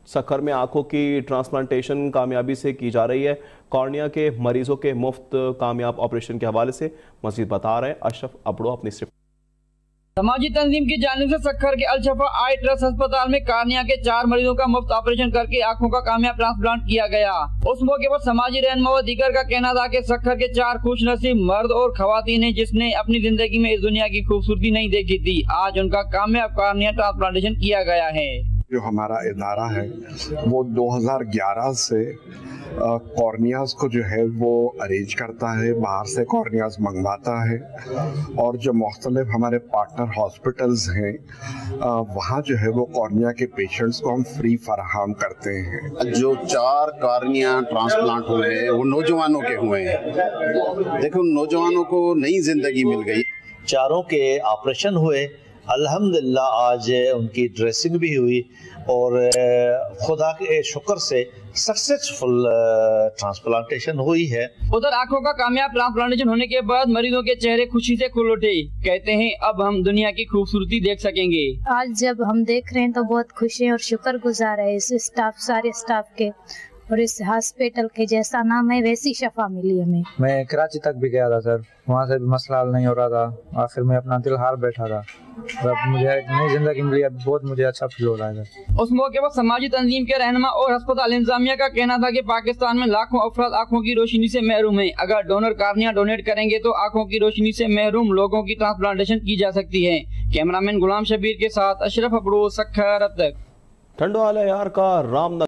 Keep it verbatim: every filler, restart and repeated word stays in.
سکھر میں آنکھوں کی ٹرانسپلانٹیشن کامیابی سے کی جا رہی ہے۔ کارنیا کے مریضوں کے مفت کامیاب آپریشن کے حوالے سے مزید بتا رہے ہیں اشرف ابڑو اپنی صرف۔ سماجی تنظیم کی جانب سے سکھر کے الشفا آئی ٹرسٹ ہسپتال میں کارنیا کے چار مریضوں کا مفت آپریشن کر کے آنکھوں کا کامیاب ٹرانسپلانٹ کیا گیا۔ اس موقع پر سماجی رہنما و دیگر کا کہنا تھا کہ سکھر کے چار خوش نصیب مرد اور خواتین ہیں جس نے اپنی زندگی میں اس دنیا کی خوبصورتی نہیں دیکھی تھی، آج ان کا کامیاب کارنیا ٹرانسپلانٹیشن کیا گیا ہے۔ جو ہمارا ادارہ ہے وہ دو ہزار گیارہ سے کارنیاز کو جو ہے وہ ارینج کرتا ہے، باہر سے کارنیاز منگواتا ہے، اور جو مختلف ہمارے پارٹنر ہاسپٹلز ہیں وہاں جو ہے وہ کارنیا کے پیشنٹس کو ہم فری فراہم کرتے ہیں۔ جو چار کارنیا ٹرانسپلانٹ ہوئے ہیں وہ نوجوانوں کے ہوئے ہیں، دیکھو نوجوانوں کو نئی زندگی مل گئی۔ چاروں کے آپریشن ہوئے، الحمدللہ آج ان کی ڈریسنگ بھی ہوئی اور خدا کے شکر سے سکسیسفل ٹرانسپلانٹیشن ہوئی ہے۔ ادھر آنکھوں کا کامیاب ٹرانسپلانٹیشن ہونے کے بعد مریضوں کے چہرے خوشی سے کھل اٹھے، کہتے ہیں اب ہم دنیا کی خوبصورتی دیکھ سکیں گے۔ آج جب ہم دیکھ رہے ہیں تو بہت خوشی ہیں اور شکر گزار ہے اس اسٹاف سارے اسٹاف کے اور اس ہاسپٹل کے، جیسا نام ہے ویسی شفا ملی ہمیں۔ میں کراچی تک بھی گیا تھا سر، وہاں سے بھی مسئلہ حل نہیں ہو رہا تھا، آخر میں اپنا دل ہار بیٹھا تھا، اب مجھے ایک نئی زندگی ملی، اب بہت مجھے اچھا فیل ہو رہا ہے۔ اس موقع پر سماجی تنظیم کے رہنما اور ہسپتال انتظامیہ کا کہنا تھا کہ پاکستان میں لاکھوں افراد آنکھوں کی روشنی سے محروم ہیں، اگر ڈونر کارنیا ڈونیٹ کریں گے تو آنکھوں کی روشنی سے محروم لوگوں کی ٹرانسپلانٹیشن کی جا سکتی ہے۔ کیمرہ مین غلام شبیر کے ساتھ اشرف ابڑو، سکھر تک۔ ٹھنڈو آلے یار کا رام